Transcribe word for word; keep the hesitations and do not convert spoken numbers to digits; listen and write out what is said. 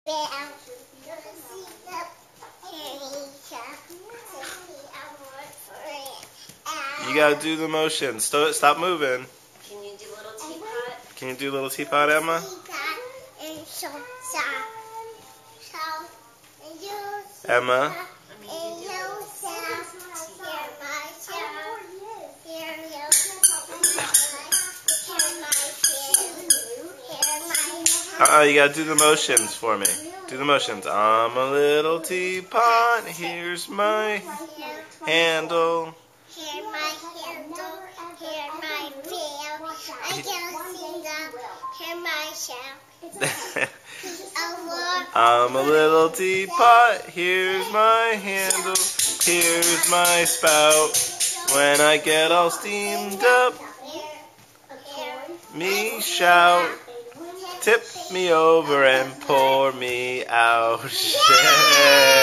You gotta do the motions. Stop, stop moving. Can you do little teapot? Can you do little teapot, Emma? Emma? Uh-uh, you gotta do the motions for me. Do the motions. I'm a little teapot, here's my handle. Here's my handle, here's my pail. I can't sing them, here's my shell. I'm a little teapot, here's my handle, here's my spout. When I get all steamed up, me shout. Tip me over and pour me out.